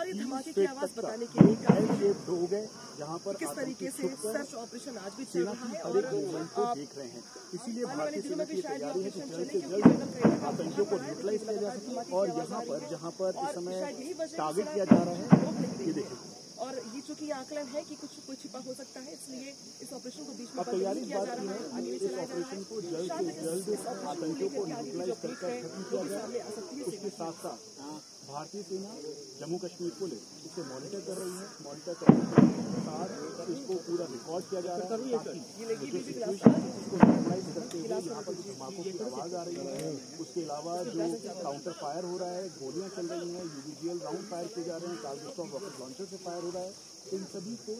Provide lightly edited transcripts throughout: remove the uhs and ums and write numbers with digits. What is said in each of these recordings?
और ये धमाके की आवाज बताने के लिए हो गए जहाँ पर किस तरीके से सर्च ऑपरेशन आज भी चल रहा है और आप देख रहे हैं। इसीलिए भारतीय सेना की तैयारी है कि जल्द से जल्द आतंकियों को न्यूट्रलाइज किया जा सके। और यहाँ पर जहाँ पर इस समय टारगेट किया जा रहा है, ये देखिए, और ये चूंकि आकलन है कि कुछ कोई छिपा हो सकता है, इसलिए इस ऑपरेशन को बीच में अब तैयारी इस बात की है इस ऑपरेशन को जल्द से जल्द आतंकियों को न्यूट्रलाइज कर खत्म किया जाए। उसके साथ साथ भारतीय सेना जम्मू कश्मीर पुलिस इसे मॉनिटर कर रही है। मॉनिटर करने के साथ इसको पूरा रिकॉर्ड किया जा रहा है ताकि जो सिचुएशन है उसको न्यूट्रलाइज करते हुए यहाँ पर धमाकों की आवाज आ रही है, उसके अलावा जो काउंटर फायर हो रहा है, गोलियां चल रही हैं, यूबीजीएल राउंड फायर किए जा रहे हैं, कार्गो रॉकेट लॉन्चर से फायर हो रहा है, इन सभी को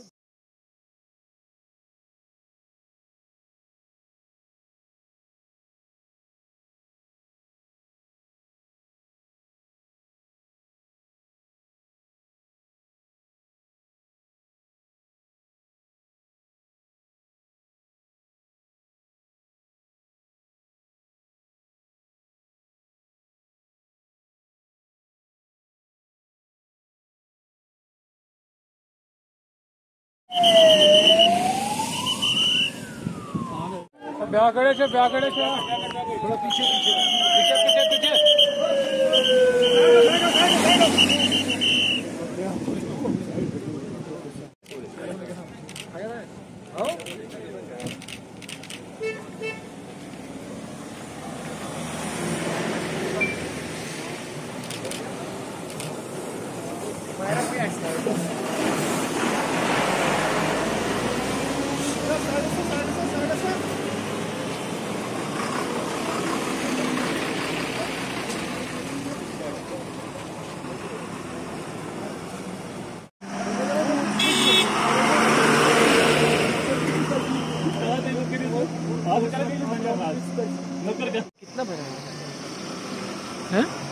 ब्यागड़े से थोड़ा पीछे कितना भरा है?